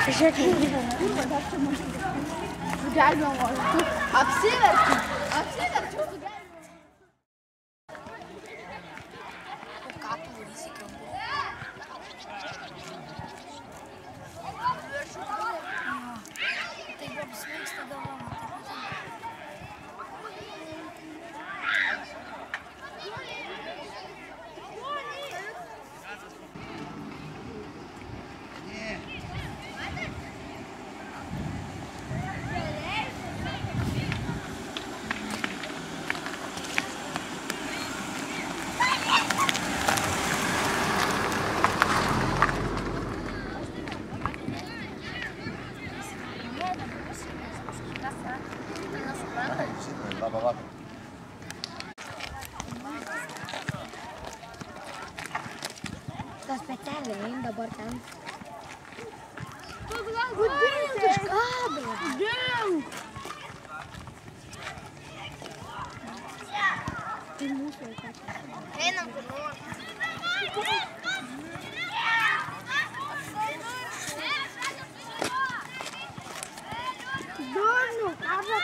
Gelmiyor mu? Apsiverčiau. Apsiverčiau su gelmiu. O ką tu varysi kampu? Taip apsvaigsta galvą. Tas specialiai dabar ten. Kodėl kažką? Kodėl? Tai mūsų vaikas. Einam kur nors. Donu, ką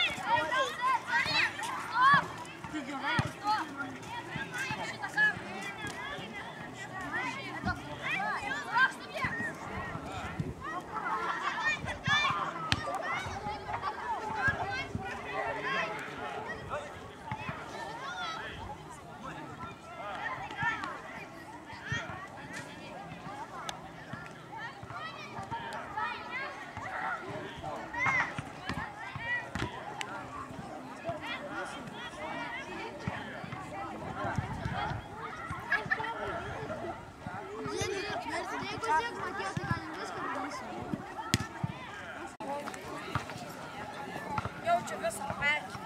Jaučiu visą perkį.